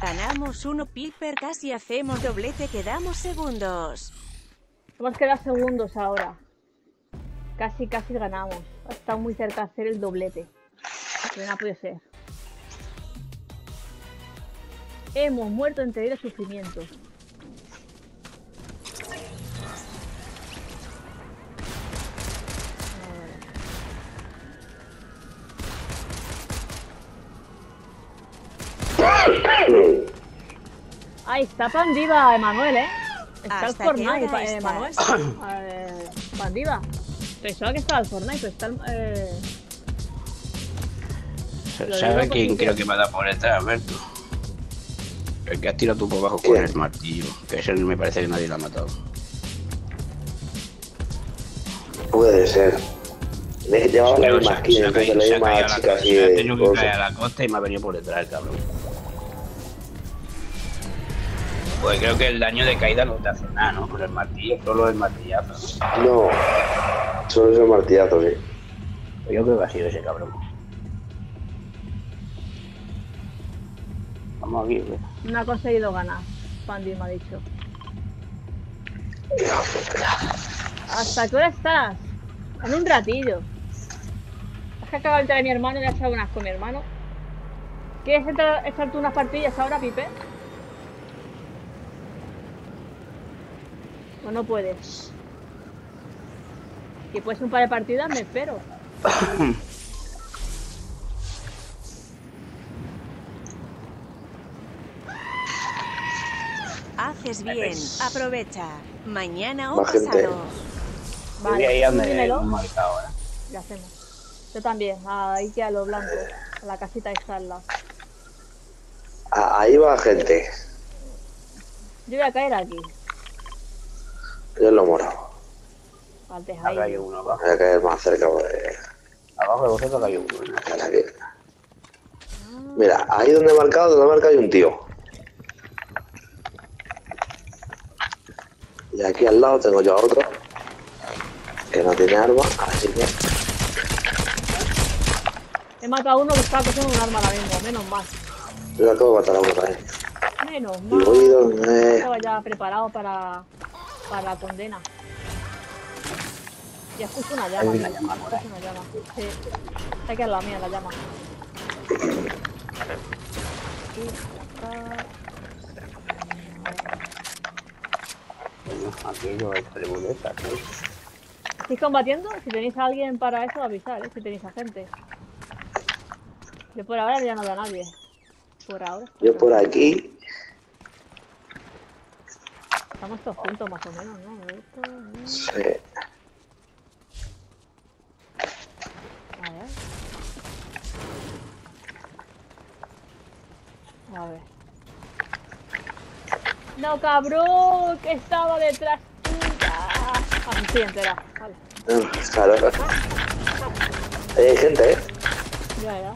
Ganamos 1 Piper, casi hacemos doblete, quedamos segundos. Hemos quedado segundos ahora. Casi ganamos. Ha estado muy cerca de hacer el doblete. Pero no puede ser. Hemos muerto en terrible sufrimiento. Ahí está Pandiva, Emanuel, ¿eh? Está el Fortnite, Emanuel. Pandiva. Pensaba que estaba el Fortnite, pero está el... ¿Sabes quién creo que me ha dado por detrás, Alberto? El que has tirado tú por abajo con el martillo. Que ese me parece que nadie lo ha matado. Puede ser. Me llevaba la misma esquina, entonces le llama a la chica así de... Tengo que caer a la costa y me ha venido por detrás el cabrón. Pues creo que el daño de caída no te hace nada, ¿no? Con el martillo, solo el martillazo. No, solo es el martillazo, sí. Pues yo creo que ha sido ese cabrón. Vamos aquí, ¿ves? No ha conseguido ganar, Pandi me ha dicho. ¿Hasta qué hora estás? En un ratillo. Es que acaba de entrar mi hermano y le ha echado unas con mi hermano. ¿Quieres echarte unas partidas ahora, Pipe? ¿O no puedes? Si puedes un par de partidas, me espero. Haces bien, aprovecha. Mañana o Va, gente. pasado. Vale, ahí ande dímelo. marcado, ¿eh? Ya hacemos. Yo también, ahí que a lo blanco. A la casita esta al lado. Ahí va gente. Yo voy a caer aquí. Yo en lo morado. Al Acá hay tejadillo. uno abajo. Voy a caer más cerca de... Abajo de vosotros acá hay uno. Aquí. Mira, ahí donde he marcado hay un tío. Y aquí al lado tengo yo a otro que no tiene arma, así que... He matado a uno que estaba cogiendo un arma ahora mismo, menos mal. Yo acabo de matar a uno también. Menos Y mal. voy donde... Estaba ya preparado para la condena. Ya escucho una llama. Hay una tío. llama por ahí. Escucho una llama. Sí. Está que es la mía, la llama. Aquello es tribuleta, ¿no? ¿Estáis combatiendo? Si tenéis a alguien para eso, avisar, ¿eh? Si tenéis a gente. Yo por ahora ya no veo a nadie. Por ahora. Yo por aquí... Estamos todos juntos más o menos, ¿no? Sí. A ver. A ver. No, cabrón, que estaba detrás tuya. Ah, sí, entera. Vale. Claro. Ahí hay gente, ¿eh? Ya.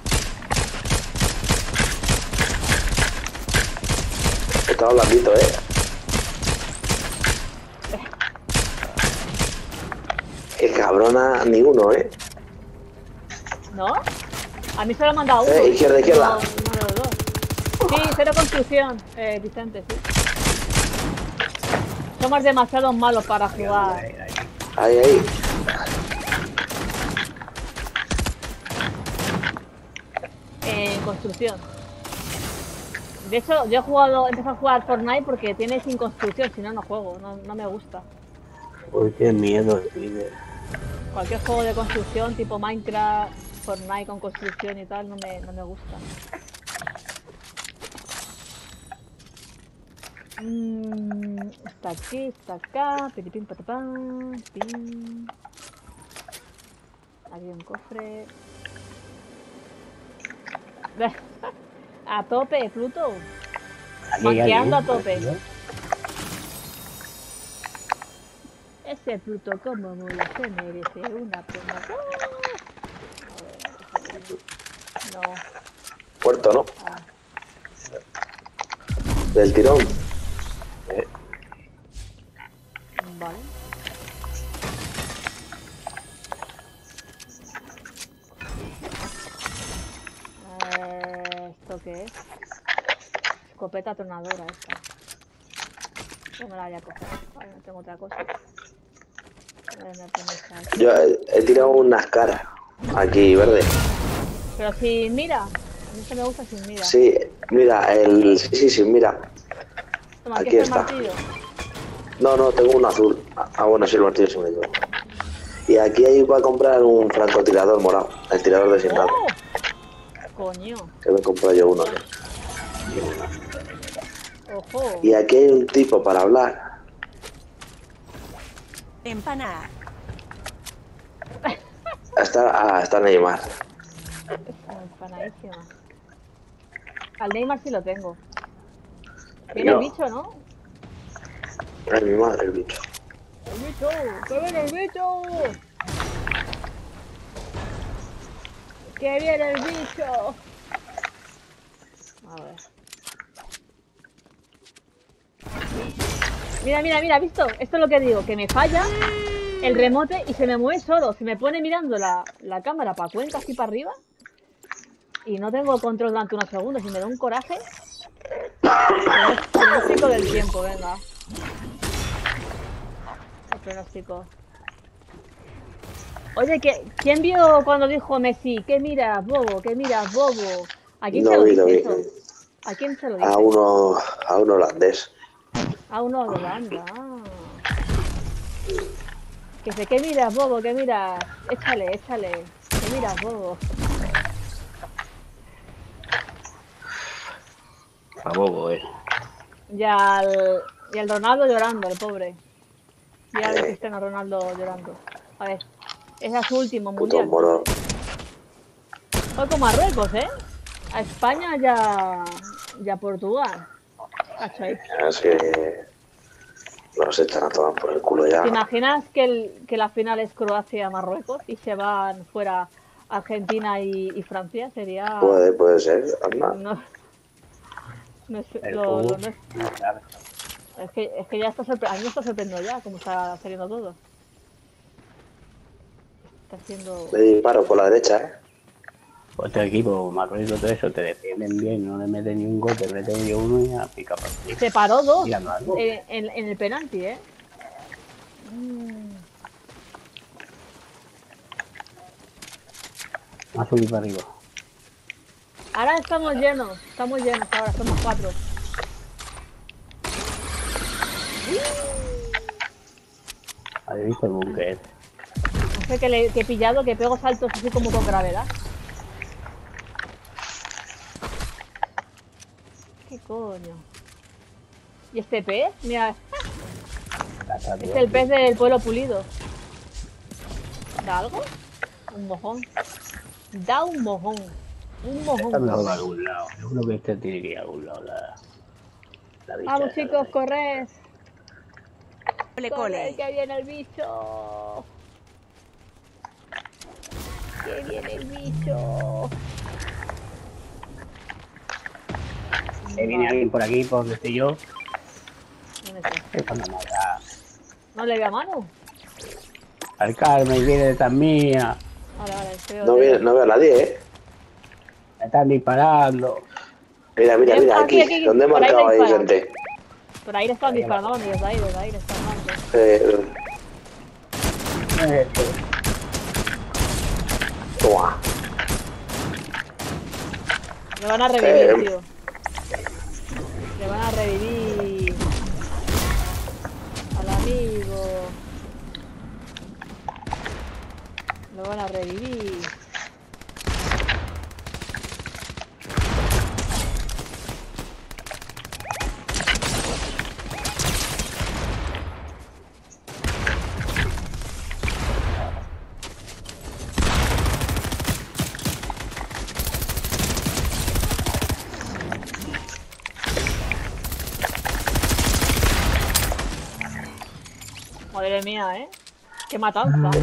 Estaba blandito, ¿eh? Qué cabrona, ni uno, ¿eh? ¿No? A mí solo me han dado uno. Izquierda. No de los dos. Sí, cero construcción, Vicente, sí. Somos demasiado malos para jugar. Ahí. En construcción. De hecho, yo he empezado a jugar Fortnite porque tiene sin construcción, si no, no juego, no me gusta. Uy, qué miedo, tío. Cualquier juego de construcción, tipo Minecraft, Fortnite con construcción y tal, no me gusta. Está aquí, está acá, piripim patapam, pim. Hay un cofre. A tope, Pluto. Manqueando a tope. Ese Pluto como mola, se merece una promoción. No. Puerto, ¿no? Ah. Del tirón. Vale. ¿Esto qué es? escopeta tronadora esta. No me la voy a coger. Vale, no tengo otra cosa. A ver, Yo he tirado unas caras aquí, verde. pero si mira. A mí se me gusta sin mira. Sí, mira, sí, mira. Toma, Aquí aquí está el está. martillo. No, tengo un azul. Ah, bueno, sí, el martillo se me dio. Y aquí hay para comprar un francotirador morado, el tirador designado. ¡Oh! Coño. Que me compré yo uno. Ojo. Y aquí hay un tipo para hablar. Empanar. Está Neymar. Empanadísima. Al Neymar sí lo tengo. Viene el bicho, ¿no? Ay, mi madre, el bicho. ¡El bicho! ¡Que viene el bicho! ¡Que viene el bicho! A ver. Mira, ¿visto? Esto es lo que digo, que me falla el remote y se me mueve solo. Se me pone mirando la cámara para cuenta así para arriba y no tengo control durante unos segundos y me da un coraje. Pronóstico del tiempo, venga. El pronóstico. Oye, ¿quién vio cuando dijo Messi? ¿Qué miras, bobo? ¿Qué miras, bobo? ¿A quién se lo dice eso? ¿A quién se lo dice? A un holandés. A uno de Holanda. Que sé, ¿qué miras, bobo? ¿Qué miras? Échale. ¿Qué miras, bobo? A bobo, Y al Ronaldo llorando, el pobre. Y al Cristiano Ronaldo llorando. A ver, ese es su último Puto mundial. moro. Fue con Marruecos, ¿eh? A España ya Portugal. Cacho ahí. Es que nos echan a tomar por el culo ya. ¿Te imaginas que la final es Croacia-Marruecos y se van fuera Argentina y Francia? Sería... Puede ser, anda. No es, El no fútbol, es, no sabe. es que ya está a mí me está sorprendiendo ya cómo está saliendo todo. Está haciendo... Le disparo por la derecha, Otro equipo, Marruecos, todo eso, te defienden bien, no le meten ni un gol, te meten yo uno y a pica para ti. Se paró dos Mirando algo. en el penalti, ¿eh? A subir para arriba. Ahora estamos llenos ahora, somos 4. ¿Habéis visto el búnker? No sé que he pillado, que pego saltos así como con gravedad. ¿Qué coño? ¿Y este pez? Mira, es el pez del pueblo pulido. ¿Da algo? Un mojón. Da un mojón. Un mojón. Está mejor a algún lado. Seguro que este tiene que ir a algún lado. La bicha Vamos esa, chicos, ¿no? corred. Cole, Corred, cole. que viene el bicho. Que viene el bicho. Viene alguien por aquí, por donde estoy yo. ¿Dónde está? Esta me mata. ¿No le veo a mano? Al Carmen viene detrás mía. Vale, estoy No veo a nadie, Me están disparando. Mira, aquí. ¿Dónde he por ahí marcado ahí, dispara. gente? Por ahí le están disparando, desde ahí le están dando. Toma. Le van a revivir, tío. Le van a revivir al amigo. Lo van a revivir. Madre mía, ¿eh? ¡Qué matanza!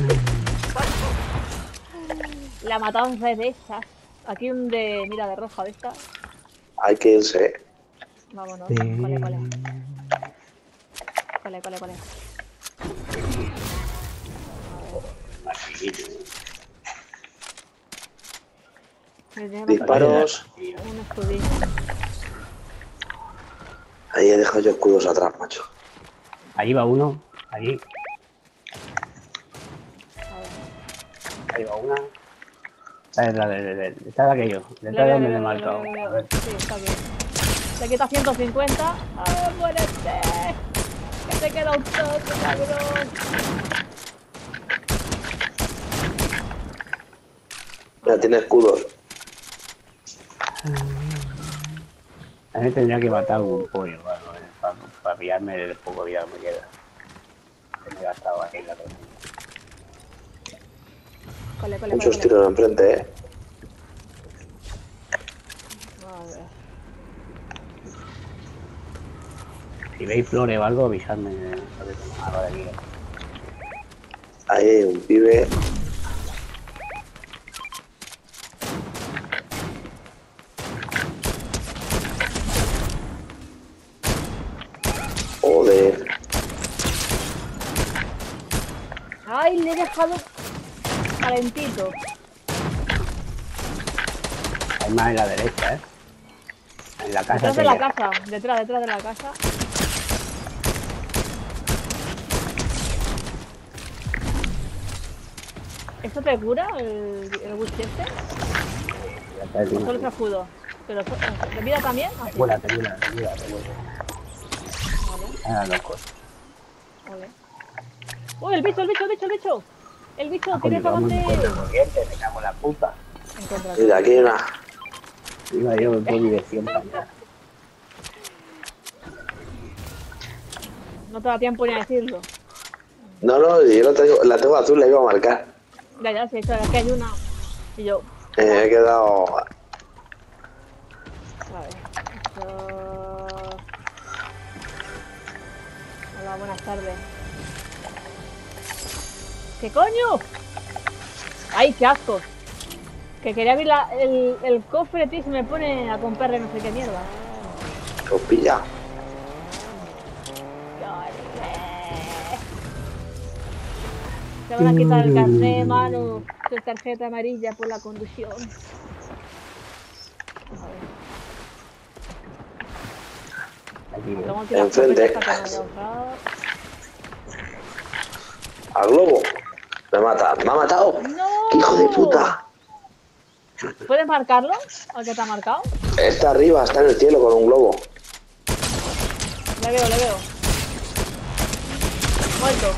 La matanza es de esas. Aquí un de... Mira, de roja de esta. Hay que irse. Vámonos. Cole. Disparos. Un escudillo. Ahí he dejado yo escudos atrás, macho. Ahí va uno. Allí. Ahí va una. Esta es la de aquello. Detrás de donde me he marcado. A ver. Sí, está bien. Te quita 150. ¡Ah, muérete! Que te queda un toque, cabrón. Mira, tiene escudos. A mí tendría que matar un pollo, para pillarme el poco vida que me queda. Que me he gastado aquí la cosa. Cole, Muchos tiros enfrente, A ver. Si veis flores o algo, avisadme. Algo de aquí. Ahí hay un pibe. Joder. ¡Ay, le he dejado calentito! Hay más en la derecha, ¿eh? En la casa. Detrás de la casa. Detrás de la casa. ¿Esto te cura el Gucci este? ¿O solo es escudo? ¿Pero te vida también? Ah, sí. Te cura. Vale, Ah, loco. vale. ¡Uy, el bicho! El bicho tiene Coño, para vamos, adelante. corriente, me cago en la puta. Encuéntrate. Mira, aquí hay una. Iba yo en qué dirección para allá. No te da tiempo ni a decirlo. No, yo la tengo azul, la iba a marcar. Ya, sí, es que hay una. Y yo, Me he quedado. vale. Esto... Hola, buenas tardes. ¿Qué coño? ¡Ay, qué asco! Que quería abrir el cofre, tío, y se me pone a comprarle no sé qué mierda. Que os pilla. Te van a quitar el carnet, mano. Tu tarjeta amarilla por la conducción. Aquí, Tengo que ir a Enfrente. la escopeta hasta que me haya usado. Al globo. Me mata. Me ha matado. ¡No! ¡Qué hijo de puta! ¿Puedes marcarlo? ¿Al que te ha marcado? Está arriba, está en el cielo con un globo. Le veo. Muerto.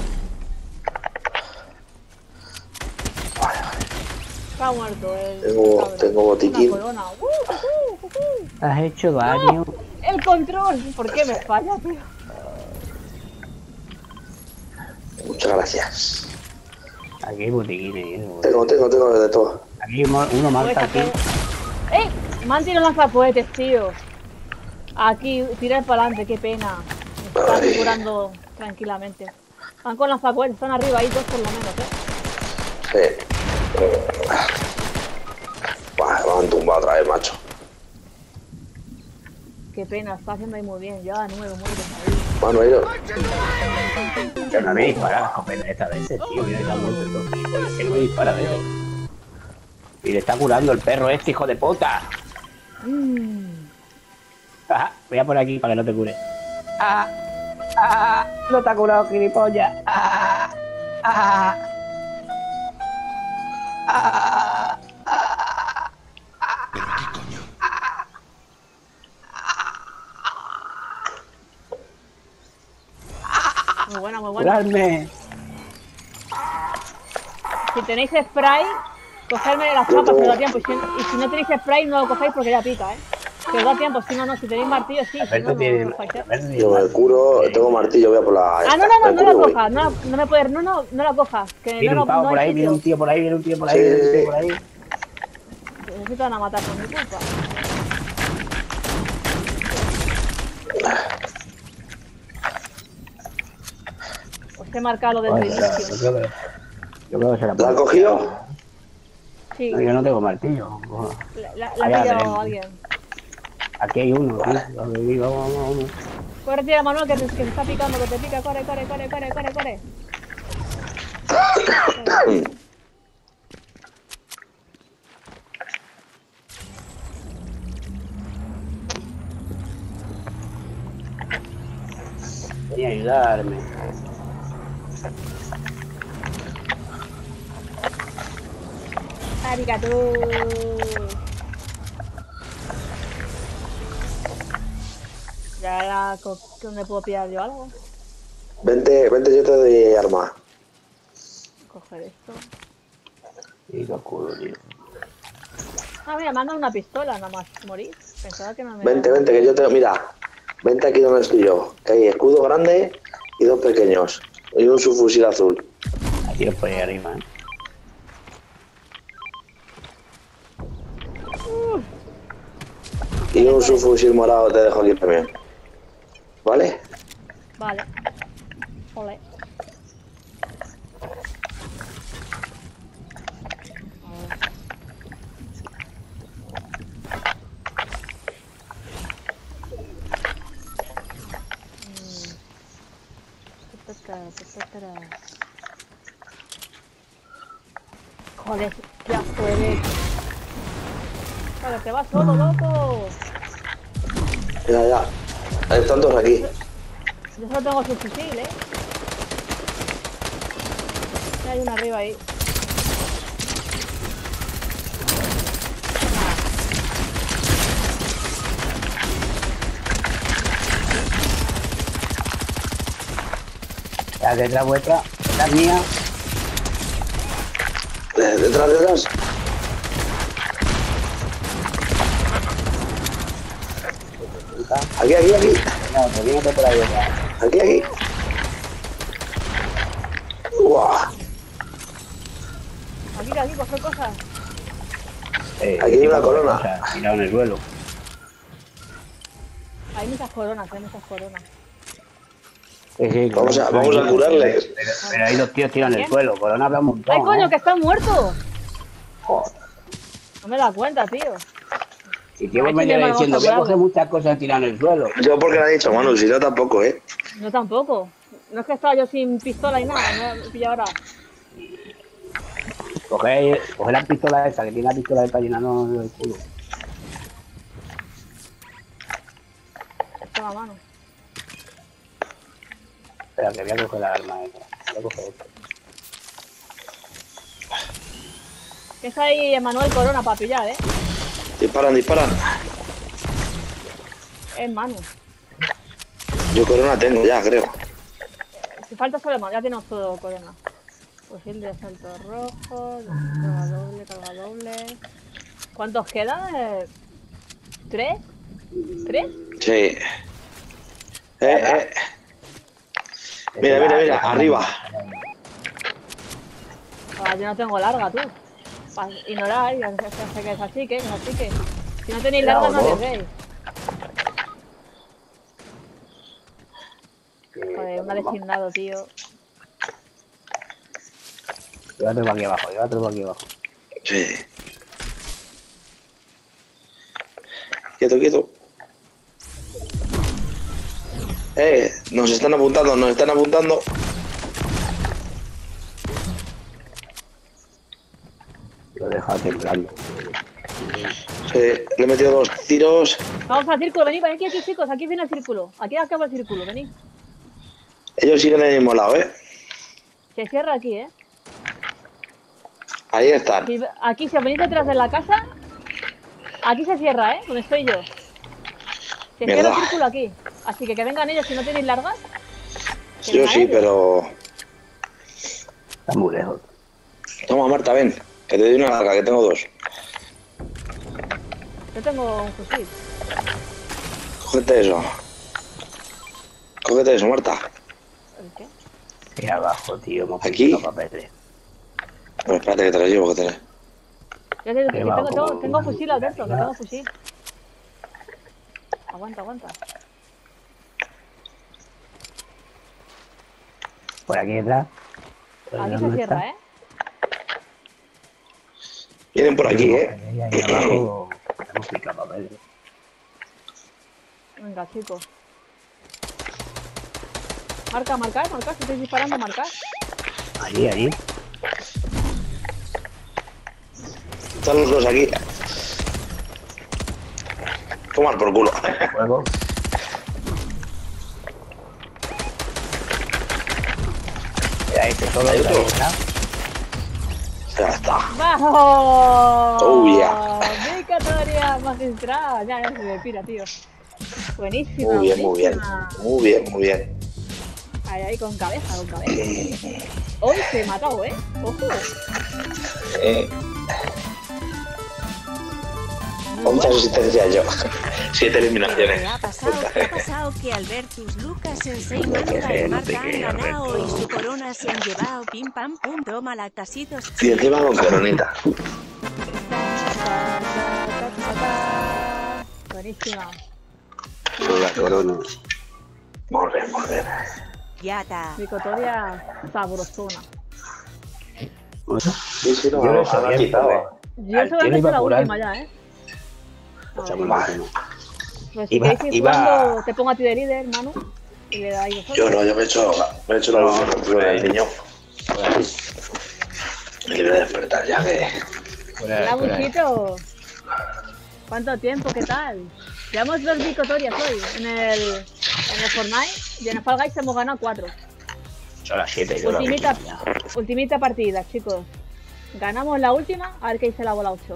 Está muerto. Tengo botiquín. Una corona. has hecho daño. El control. ¿Por qué me falla, tío? Muchas gracias. Aquí hay botiquines. Tengo de todo. Aquí uno marca aquí. ¡Ey! Me han tirado lanzacohetes, tío. Aquí, tirar para adelante, qué pena. Me están Ay. curando tranquilamente. Van con lanzacohetes, están arriba ahí, dos por lo menos, Sí. Buah, me han tumbado otra vez, macho. Qué pena, está haciendo ahí muy bien. Ya, 9 muertos ahí. Bueno, ido. Pero no me dispara la escopeta esta vez, tío. Mira que está muerto el otro. Es que no me dispara de eso. Y le está curando el perro este, hijo de puta. Ajá, voy a por aquí para que no te cure. No te ha curado, gilipollas. Muy buena, muy buena. Curarme. Si tenéis spray, cogedme las chapas, que os da tiempo. Y si no tenéis spray, no lo cogéis porque ya pica, ¿eh? Que os da tiempo, si no, si tenéis martillo, sí. Si Alberto no, tiene. no cogéis, ¿eh? Alberto tiene Yo me curo, tengo martillo, voy a por la. Ah, no Me la curo, voy. cojas, no me puedes, no la cojas, que Viene no, un pavo no por hay ahí, viene sitio. un tío por ahí, viene un tío por ahí, Sí. viene un tío por ahí. No se van a matar por mi culpa. Os he marcado desde el inicio. Yo creo que se la ¿La puedo. has cogido? Sí, No, yo no tengo martillo. la ha Allá pillado tenemos. alguien. Aquí hay uno, aquí. Vamos. Corre, tira, Manuel, que se está picando, que te pica. Corre. Venía a ayudarme. Arigato. Ya era donde puedo pillar yo algo. Vente, yo te doy arma. Coger esto. Y lo culo, tío. Ah, mira, me han dado una pistola nada más. Morir. Pensaba que no me. Vente, que yo te... Mira, vente aquí donde estoy yo. Que hay escudo grande y dos pequeños. Y un subfusil azul. Aquí os ponéis arriba, ¿eh? Y un subfusil morado te dejo aquí también. ¿Vale? Vale. Ole. Joder, qué asco eres. Vale, te vas solo, loco. Ya. Están todos aquí. Yo solo tengo su fusil, Hay uno arriba ahí. La detrás vuestra, la mía. Detrás. Aquí. No, te viene por ahí detrás. Aquí. Uah. Aquí, coger cosas. Aquí hay una corona. Tirado en el suelo. Hay muchas coronas. Sí, Vamos a curarles. Pero hay dos tíos tirados en el suelo. Corona habrá un montón. ¡Ay, coño, que están muertos! Joder. No me da cuenta, tío. Y tío, Ay, me sí, lleva vamos a diciendo que curarlo. coge muchas cosas tiradas en el suelo. Yo porque le he dicho, Manu, si yo tampoco, No tampoco. No es que estaba yo sin pistola y nada. Me he pillado ahora. Coge la pistola esa, que tiene la pistola esta llenando el culo. Toma mano. Espera, que voy a coger la arma esa. Voy a coger esto. Que está ahí Emanuel Corona para pillar, Disparan. Es mano. Yo corona tengo ya, creo. Si falta solo Emanuel, ya tenemos todo Corona. Fusil de asalto rojo, carga doble. ¿Cuántos quedan? ¿3? ¿3? Sí. Mira, arriba. Ah, yo no tengo larga, tú. Para ignorar, y que es así, que. Si no tenéis larga, no les veis. Joder, un designado, tío. Llévatelo aquí abajo. Sí. Quieto. Nos están apuntando. Lo he dejado temblando. Sí, le he metido 2 tiros. Vamos al círculo, venid aquí, chicos. Aquí viene el círculo. Aquí acaba el círculo, venid. Ellos siguen en el mismo lado, Se cierra aquí, Ahí están. Aquí, si os venís detrás de la casa, aquí se cierra, donde estoy yo. Se cierra el círculo aquí. Así que vengan ellos si no tenéis largas. Yo sí, pero... Está muy lejos. Toma, Marta, ven. Que te doy una larga, que tengo 2. Yo tengo un fusil. Cógete eso, Marta. ¿El qué? Aquí abajo, tío. ¿Aquí? Papeles. Bueno, espérate que te la llevo, que te la... Yo tengo fusil, Alberto, que tengo fusil. Aguanta. Por aquí detrás. Aquí se cierra, Vienen por aquí, Ahí abajo tenemos picapapeles. Venga, chicos. Marcar, si estoy disparando, marcar. Allí. Están los dos aquí. Tomar por culo. Fuego. Mira, este solo Hay está otro. ahí, Ya está. ¡Vamos! Oh, yeah. Victoria magistral. Ya se me pira, tío. Buenísima, Muy bien, muy bien. buenísima. Muy bien, muy bien. Ahí, con cabeza, con cabeza. 11 matado, Ojo. 11 asistencias yo. 7 Pero eliminaciones. ¿qué ha pasado? ¿Qué ha pasado? Que Albertus, Lucas, Sensei, Manga y Marta han ganado y su corona se han llevado. Pim pam pum, toma lactasitos. Y encima con coronita. Buenísima. Con la corona. Muy bien, muy bien. Ya está. Victoria sabrosona. Sí, sí, no, Yo lo he me hecho ha bien, quitado. Yo Al solamente tío iba la por última ahí. ya, Escucha, Vale. Pues si Iba- queréis ir iba- jugando, te pongo a ti de líder, Manu. Y le dais vosotros. Yo no, yo me he hecho la No, última altura del niño. Por ahí, Me quiero despertar ya que. por ahí, Hola, por ahí. Buchito. ¿Cuánto tiempo? ¿Qué tal? Llevamos 2 victorias hoy en el Fortnite y en el Fall Guys hemos ganado 4. Son las 7. Yo Ultimita partida, chicos. Ganamos la última, a ver qué dice la bola 8.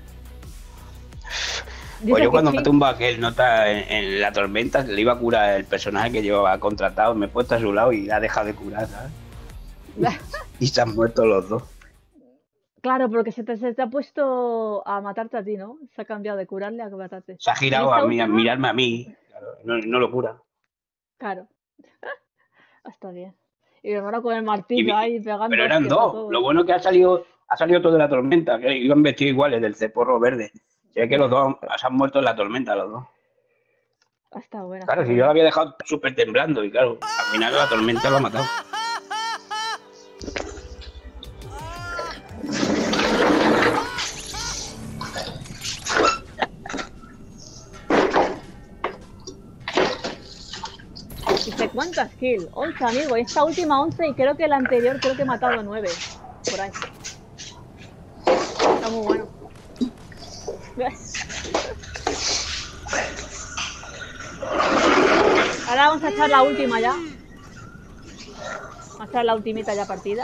Pues yo cuando sí. me tumba aquel nota en la tormenta, le iba a curar el personaje que llevaba contratado, me he puesto a su lado y ha dejado de curar, ¿sabes? Y se han muerto los dos. Claro, porque se te ha puesto a matarte a ti, ¿no? Se ha cambiado de curarle a matarte. Se ha girado ¿En esta a última? mirarme a mí. Claro, no lo cura. Claro. Está bien. Y ahora con el martillo ahí pegando. Pero eran hostias a dos. todo. Lo bueno es que ha salido todo de la tormenta, que iban vestidos iguales del ceporro verde. Se ve que los dos se han muerto en la tormenta, los dos. Está buena. Claro, si yo lo había dejado súper temblando y claro, al final la tormenta lo ha matado. Dice, ¿cuántas kills? 11, amigo. Esta última 11 y creo que la anterior creo que he matado 9. Por ahí. Está muy bueno. Ahora vamos a echar la última ya. Vamos a echar la ultimita ya partida.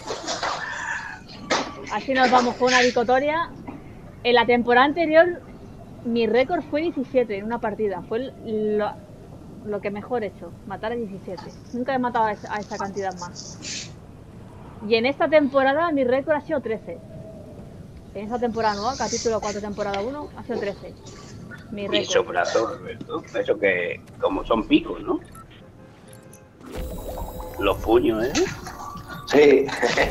Así nos vamos con una victoria. En la temporada anterior mi récord fue 17 en una partida. Fue lo que mejor he hecho, matar a 17. Nunca he matado a esa cantidad más. Y en esta temporada mi récord ha sido 13. En esta temporada nueva, capítulo 4, temporada 1, ha sido 13. Mi Y récord. eso brazo, ¿no? Eso que como son picos, ¿no? Los puños, ¿eh? Sí.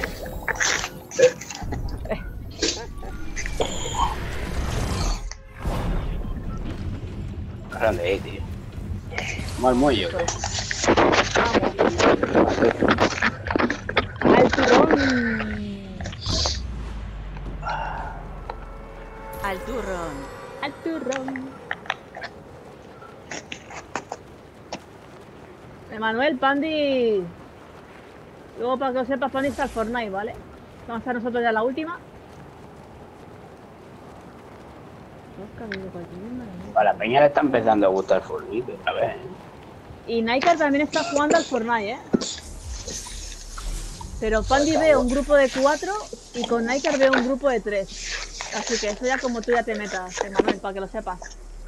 Grande, tío. Como al muelle, ¿o qué? ¡Al turrón! Al turrón. ¡Al turrón! Emanuel, Pandi. Luego, para que lo sepas, Pandi está el Fortnite, ¿vale? Vamos a estar nosotros ya la última. A la peña le está empezando a gustar Fortnite, a ver. Y Naikar también está jugando al Fortnite, ¿eh? Pero Pandi veo un grupo de 4 y con Naikar veo un grupo de 3. Así que eso ya como tú ya te metas, Emanuel, para que lo sepas.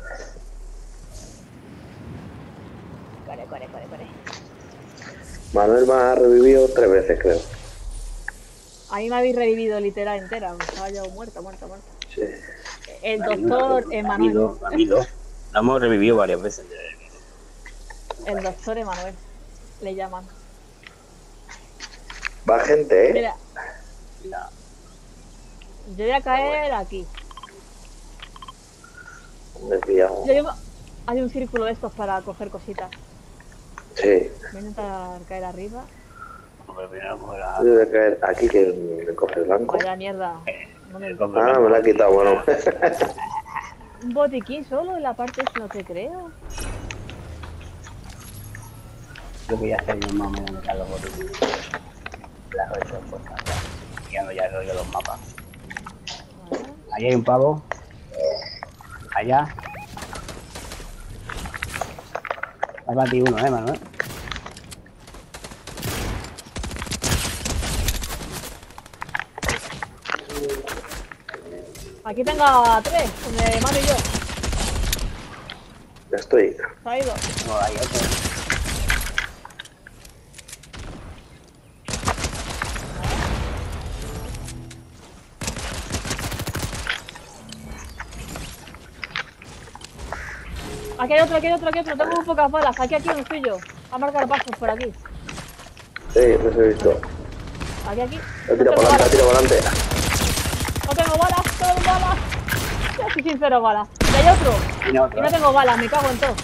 Corre. Manuel me ha revivido 3 veces, creo. A mí me habéis revivido literal entera, estaba yo muerta. Sí. El doctor Emanuel. A mí dos. Lo hemos revivido varias veces. El doctor Emanuel. Le llaman. Va gente, ¿eh? Mira. Yo voy a caer aquí. Desviado. Hay un círculo de estos para coger cositas. Sí. Voy a intentar caer arriba. Hombre, primero coge la- Yo voy a caer aquí que me coge el blanco. Vaya mierda. No me... Ah, me la ha quitado, bueno. Un botiquín solo en la parte es lo que creo. Yo que ya sé yo más o menos dónde están los botones. Las redes pues ya ya rollo los mapas. Vale. Allá hay un pavo. Allá. Hay batido uno, Manuel. Aquí tengo a 3, donde Manu y yo. Ya estoy. Se ha ido. No, hay otro. Aquí hay otro, aquí hay otro, aquí hay otro. Tengo muy pocas balas. Aquí donde estoy yo. A marcar pasos por aquí. Sí, los he visto. Aquí. La tira por delante, la tira por delante. No tengo balas, no tengo balas. Ya soy sincero, balas. Y hay otro. Tiene otro. Y no tengo balas, me cago en todo.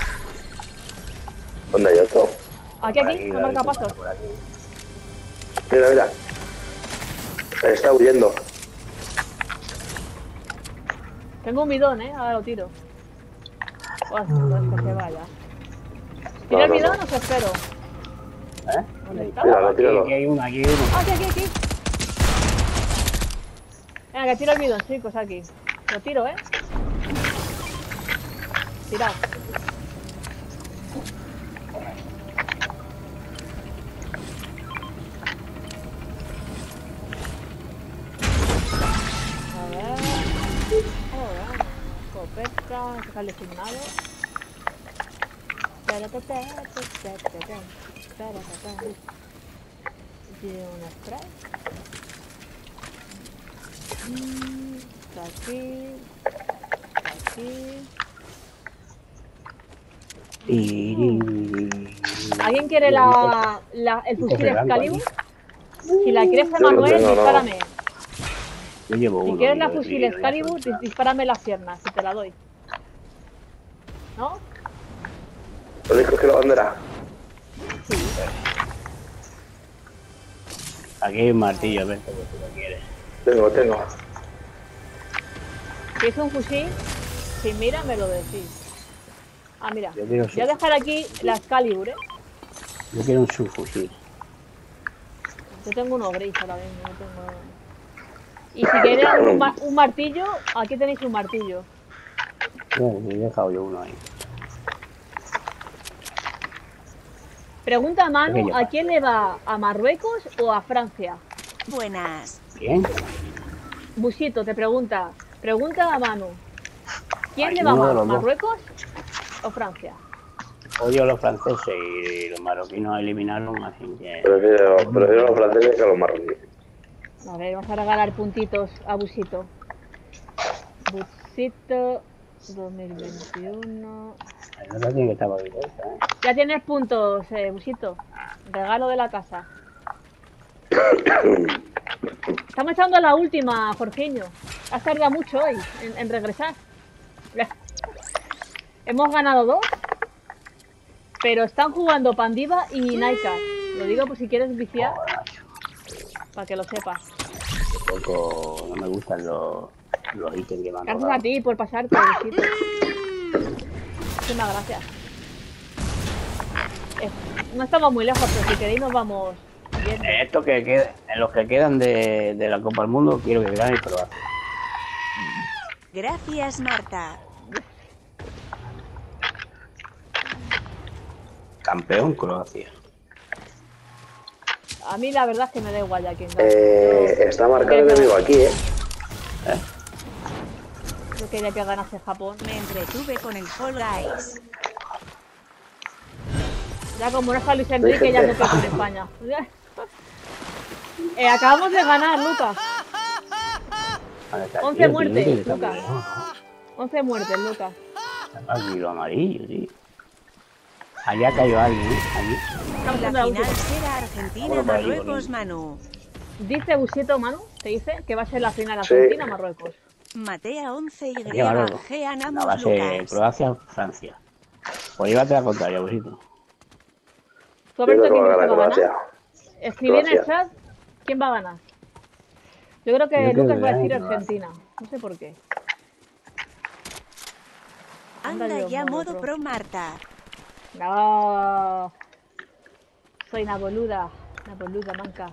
¿Dónde hay otro? Aquí, a marcar pasos. Por aquí. Mira, mira. Está huyendo. Tengo un bidón, ahora lo tiro. Pues que se vaya. ¿Tiro el no, bidón no. o se espero? ¿Eh? ¿Dónde está? Tíralo, tíralo. Aquí hay uno, aquí hay uno. Aquí. Venga, que tiro el bidón, chicos, aquí. Lo tiro, Tirad. A ver. Joder. Escopeta, sacar designado. Tiene un spray. Está aquí. ¿Alguien quiere el fusil Excalibur? Si la quieres, Yo lo Manuel, tengo, no. dispárame. Yo llevo uno. Si quieres la yo fusil lo voy a Excalibur, soltar. dispárame las piernas, si te la doy. ¿No? ¿Lo dijo que la bandera? Sí. Aquí hay un martillo, a ver si lo quieres. Tengo. Si es un fusil, si mira, me lo decís. Ah, mira. Yo quiero Voy a dejar aquí la Excalibur, Yo quiero un subfusil. Yo tengo uno gris ahora mismo, no tengo... Y si queréis un martillo, aquí tenéis un martillo. He dejado yo uno ahí. Pregunta a Manu, Pequeño. ¿a quién le va? ¿A Marruecos o a Francia? Buenas. ¿Quién? Busito te pregunta. Pregunta a Manu. ¿Quién Ay, le va uno de más? los dos. ¿Marruecos o Francia? Odio a los franceses y los marroquinos eliminaron, así que... Prefiero a los franceses que a los marroquíes. A ver, vamos a regalar puntitos a Busito. Busito 2021. No tiene que estar bonita, Ya tienes puntos, Busito. Regalo de la casa. Estamos echando a la última, Jorginho. Has tardado mucho hoy en regresar. Hemos ganado 2. Pero están jugando Pandiva y Naika. Lo digo por si quieres viciar. Para que lo sepas. Tampoco no me gustan los ítems que me han Gracias robado. a ti por pasarte, Busito. Muchísimas gracias. No estamos muy lejos, pero si queréis nos vamos viendo. Estos que quedan, los que quedan de la Copa del Mundo, quiero que ganen Croacia. Gracias, Marta. Campeón Croacia. A mí la verdad es que me da igual ya quién gane. Está marcado el enemigo aquí, Yo quería que ganase Japón. Me entretuve con el Fall Guys. Ya como no está Luis Enrique, ya me toca en España. Acabamos de ganar, Lucas. 11 muertes, Lucas. 11 muertes, Lucas. Aquí lo amarillo, tío. Allá cayó alguien, Allí. Estamos La en la final última. será Argentina-Marruecos, Manu. Dice Busito, Manu, te dice que va a ser la final Sí. Argentina-Marruecos. Matea 11 y Aquí Marruecos. G No, ganamos va a ser Lucas. Croacia-Francia. Pues llévate la contraria, Busito. ¿Tú, Yo creo Alberto, que quién va a crees que ganar va a ganar? Croacia. Escribí en el Croacia. chat quién va a ganar. Yo creo que Yo creo Lucas que va a gana decir Croacia. Argentina. No sé por qué. Anda Dios, ya modo modo pro. pro Marta. No. Soy una boluda manca.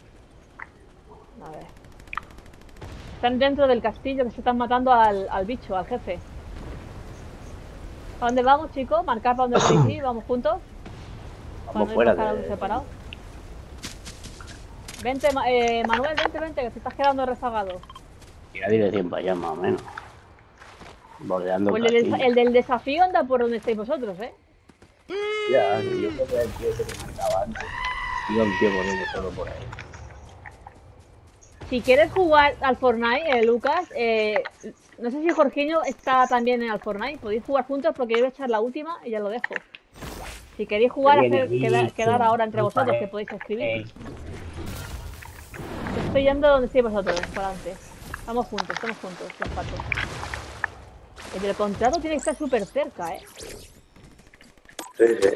A ver. Están dentro del castillo que se están matando al bicho, al jefe. ¿A dónde vamos, chicos? Marcar para dónde queréis ir, vamos juntos. Vamos Para no fuera irnos cada uno de... separado. Vente, Manuel, vente, que te estás quedando rezagado. Tira dirección para allá, más o menos. Bordeando Pues el castillo. el del desafío anda por donde estáis vosotros, ¿eh? Ya, yo creo que el tío ese que marcaba antes. Iba un tío corriendo solo por ahí. Si quieres jugar al Fortnite, Lucas, no sé si Jorginho está también en el Fortnite. Podéis jugar juntos porque yo voy a echar la última y ya lo dejo. Si queréis jugar, quedar ahora entre vosotros, que podéis escribir. Estoy yendo donde estéis vosotros, para adelante. Estamos juntos, los patos. El del contrato tiene que estar súper cerca, ¿eh? Sí, sí.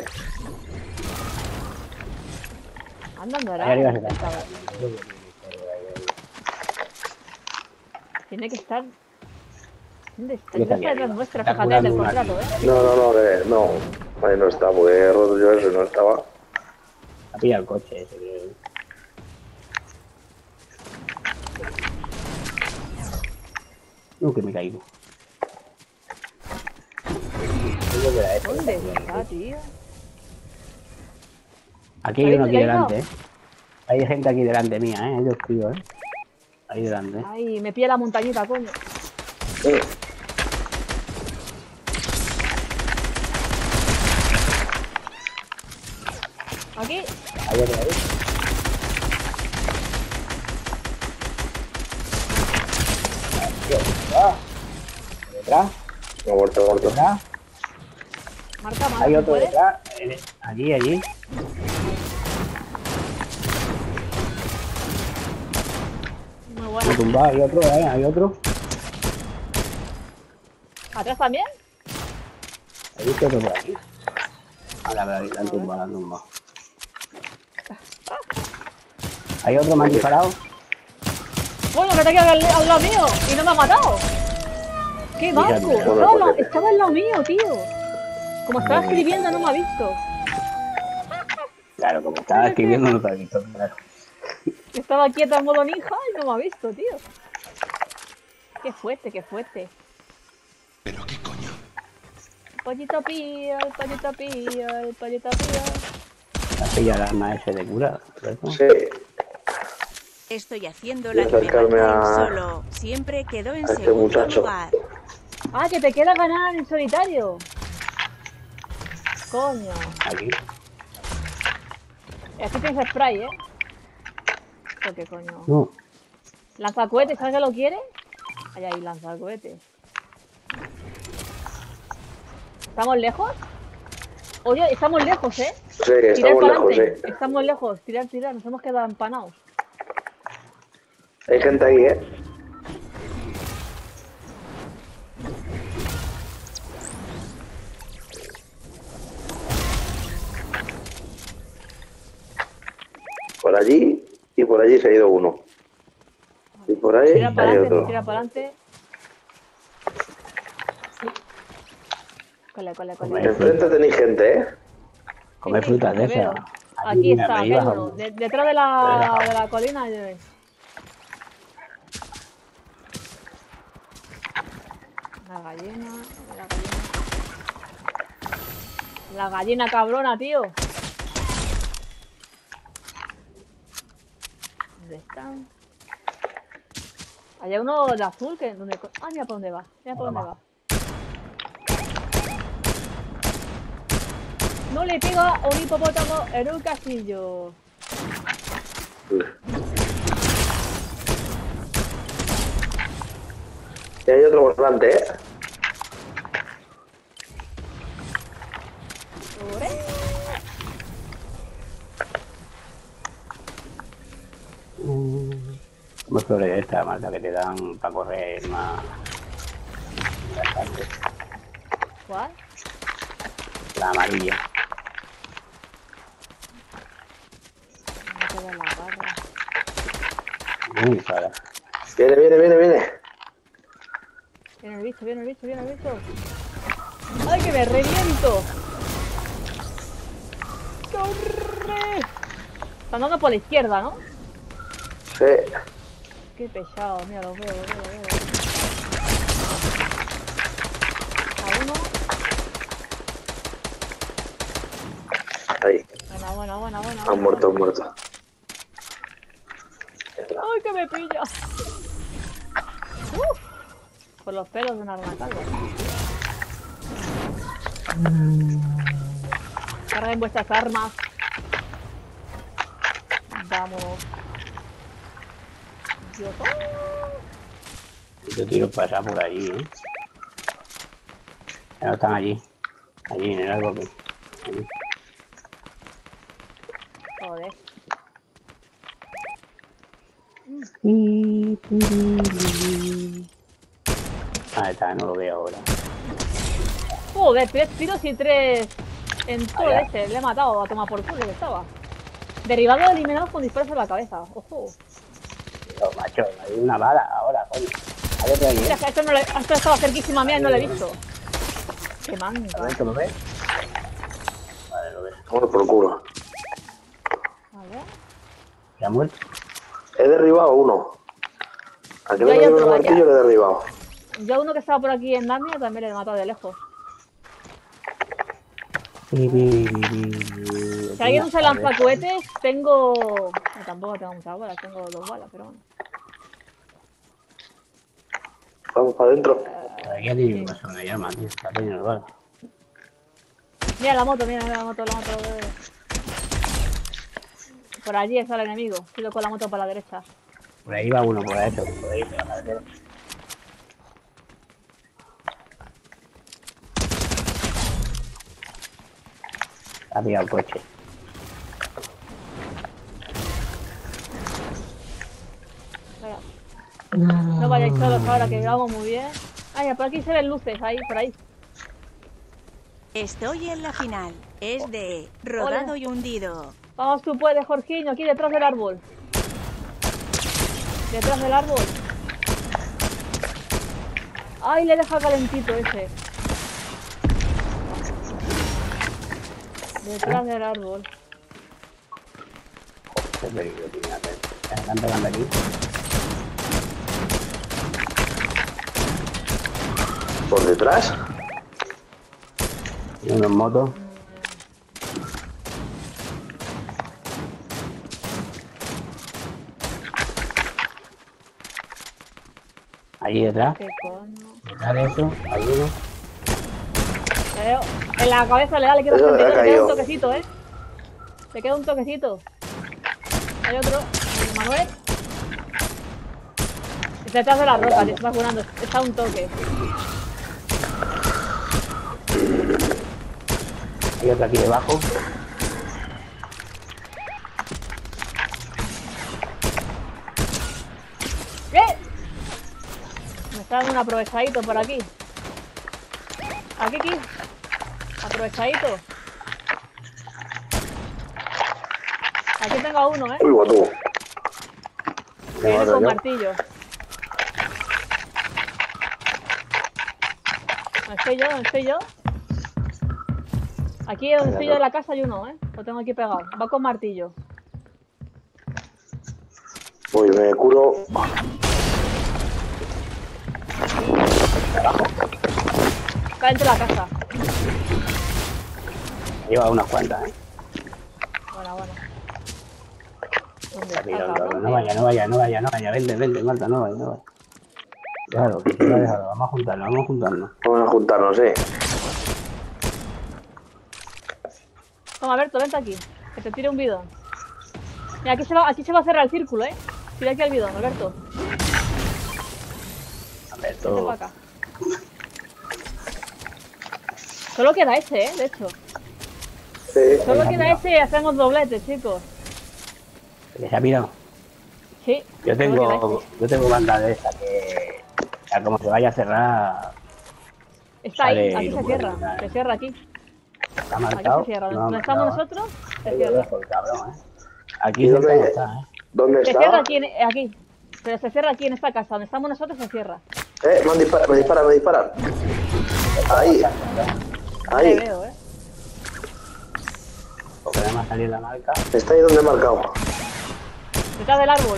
Andando Ahí arriba ahora. se está. Tiene que estar... ¿Dónde está? Está ¿Dónde aquí está arriba. la nuestra? Está Fíjate, del curando una contrato, aquí. ¿eh? No. Ahí no está, porque he roto yo eso, no estaba. Ha pillado el coche ese, creo. Que me caigo. ¿Dónde está, tío? Aquí hay uno aquí delante, ¿eh? Hay gente aquí delante mía, ¿eh? Ellos tío, ¿eh? Ahí delante. Ay, me pilla la montañita, coño. Aquí. Ahí otro ahí. Detrás. Muerto. Detrás. Marca, Hay otro ¿puedes? detrás. Allí. Muy Me bueno. tumba, hay otro, hay otro. ¿Atrás también? He visto otro por aquí. La han tumbado. Hay otro, me han disparado. Bueno, que te queda al lado mío y no me ha matado. ¡Qué banco! Estaba al lado mío, tío. Como estaba escribiendo no me ha visto. Claro, como estaba escribiendo no te ha visto, claro. Estaba quieta en modo ninja y no me ha visto, tío. Qué fuerte. ¿Pero qué coño? Pollito pío, el pollito pío. ¿Has pillado el arma ese de cura? ¿Cierto? Sí. Estoy haciendo Voy a la que me acercarme falta en a- solo. Siempre quedó en a este segundo muchacho. lugar. Ah, que te queda ganar en solitario. Coño. Aquí. Aquí tienes spray, ¿eh? ¿Esto qué coño? No. ¿Lanzacohetes? ¿Sabes que lo quiere? Ahí, lanzacohetes. ¿Estamos lejos? Oye, estamos lejos, ¿eh? Sí, Tirar estamos para lejos, adelante. sí. Estamos lejos. Tirar. Nos hemos quedado empanados. Hay gente ahí, ¿eh? Por allí y por allí se ha ido uno. Y por ahí Tira para hay adelante, otro. tira para adelante. Cole. Enfrente tenéis gente, ¿eh? Comer frutas de te veo. esas. Aquí está, aquí hay arriba, uno. Detrás de la colina. La gallina. La gallina cabrona, tío. ¿Dónde están? Hay uno de azul que... Ah, mira por dónde va. No le pega a un hipopótamo en un castillo. Y hay otro por delante, ¿eh? Comer flores de esta marca que te dan para correr más. ¿Cuál? La amarilla. Me queda la barra. Muy para. Viene. Viene el bicho. ¡Ay, que me reviento! ¡Corre! Están dando por la izquierda, ¿no? Sí. Qué pesado, mira, lo veo. A uno. Ahí. Buena. Han muerto. ¡Ay, que me pilla! Por los pelos de una arma calva. Carguen vuestras armas. Vamos. Dios. Yo tiro pasar por allí, Ya no están allí. Allí en el árbol. Allí. Joder. Ahí está, no lo veo ahora. Joder, 3 tiros y 3 en todo Allá. ese. Le he matado a tomar por culo que estaba. Derribado o eliminado con disparos en la cabeza. Ojo. Pero, macho, hay una bala ahora, coño. Hay otra ahí, Mira, que esto estaba cerquísima mía y no lo he visto. Qué A manga. ver, ¿tú lo ves? Vale, lo ves. Bueno, por culo. A ver. ¿Se ha muerto? He derribado uno. Al que Yo no me hay dio el otro martillo le he derribado. Yo a uno que estaba por aquí en Narnia también le he matado de lejos. Si alguien usa lanzacohetes, tengo... No, tampoco tengo muchas balas, tengo 2 balas, pero bueno. Vamos para adentro. Aquí ha tenido una sola llama, tío. Está teniendo bala. Mira la moto, mira la moto. Por allí está el enemigo. Sigo con la moto para la derecha. Por ahí va uno, por ahí, por ahí, por la carretera. Ha pillado el coche. Venga. No vayáis solos ahora, que vamos muy bien. Ay, por aquí se ven luces, ahí, por ahí. Estoy en la final. Es de rodado Hola. y hundido. Vamos, tú puedes, Jorginho, aquí detrás del árbol. Detrás del árbol. Ay, le deja calentito ese. Detrás del árbol. Qué peligro tiene hacer. Están pegando aquí. Por detrás. Y uno en moto. Allí detrás. ¿Qué coño? Detrás de eso, hay uno. Le veo. En la cabeza le queda Eso bastante. le ha Le queda caído. un toquecito, Le queda un toquecito. Hay otro. Manuel. Está detrás de la roca, se está curando. Está a un toque. Hay otro aquí debajo. ¡Eh! Me está dando un aprovechadito por aquí. Aquí. Aprovechadito. Aquí tengo a uno, Uy, guatu. Viene otro con yo. martillo. ¿Dónde estoy yo? Aquí donde estoy yo de la casa hay uno, Lo tengo aquí pegado. Va con martillo. Uy, me curo. Está dentro de la casa. Lleva unas cuantas, Bueno. ¿Dónde Está está, pirado, cabrón? no vaya. Vente, Marta, no vaya. Déjalo, déjalo. Vamos a juntarnos. Vamos a juntarnos, Toma, Alberto, vente aquí. Que te tire un bidón. Mira, aquí se va a cerrar el círculo, Tira aquí el bidón, Alberto. A ver, Vente todo. para acá. Solo queda ese, de hecho. Sí. Solo queda ese y hacemos doblete, chicos. ¿Que se ha pirado? Sí. Yo solo queda tengo banda de esta que a como se vaya a cerrar, Está ahí, Vale, aquí lo se puedo cierra. mirar. Se cierra aquí. está Aquí marcado. se cierra. No ha Donde estamos marcado, nosotros, se Ahí lo cierra. dejo el cabrón, Aquí ¿Y cerca dónde- no está, ¿Dónde Se está? cierra aquí. Pero se cierra aquí en esta casa. Donde estamos nosotros se cierra. Me disparan. Ahí. Te Ahí. veo, Porque nada más salir la marca. Está ahí donde he marcado. Detrás del árbol.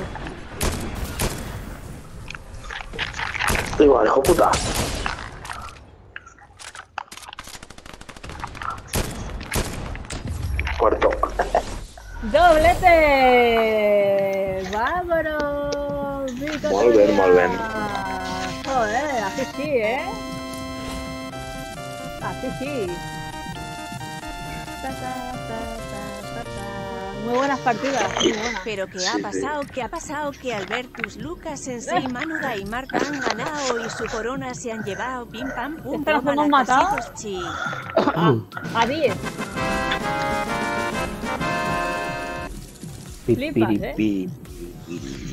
Igual, hijo puta. Muerto. ¡Doblete! ¡Vámonos! Molt bé. Joder, así sí, ¿eh? Así sí. Muy buenas partidas, muy buenas. Pero ¿qué ha pasado? ¿Qué ha pasado? Que Albertus, Lucas, Sensei, Manuda y Marta han ganado y su corona se han llevado. Pim pam pum. ¿Esta nos Toma hemos la matado? casitos, chi. A 10. Pi, Flipas, pi, ¿eh? pi, pi.